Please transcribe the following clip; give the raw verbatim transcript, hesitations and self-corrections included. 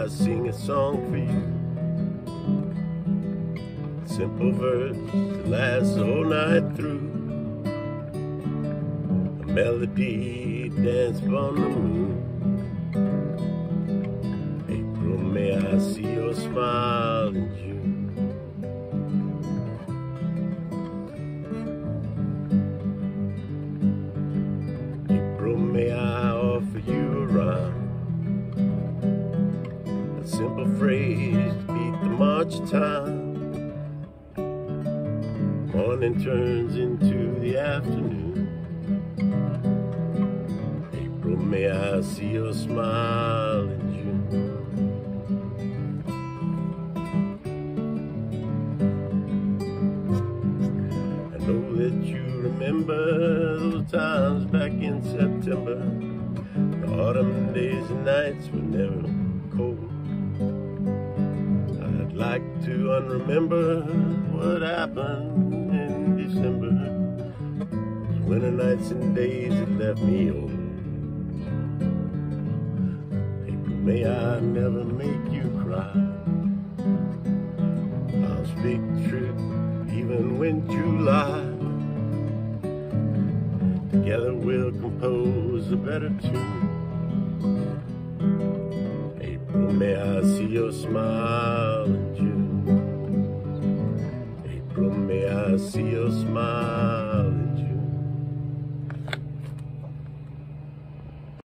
I sing a song for you. Simple verse that lasts the whole night through. A melody dance upon the moon. April, may I see your smile in June. April, may I offer you a rhyme, a simple phrase to beat the march of time. Morning turns into the afternoon. April, may I see your smile in June. I know that you remember those times back in September. The autumn days and nights were never cold. I'd like to unremember what happened in December. Those winter nights and days that left me old. April, may I never make you cry. I'll speak the truth even when you lie. Together we'll compose a better tune. April, may I see your smile in June. April, may I see your smile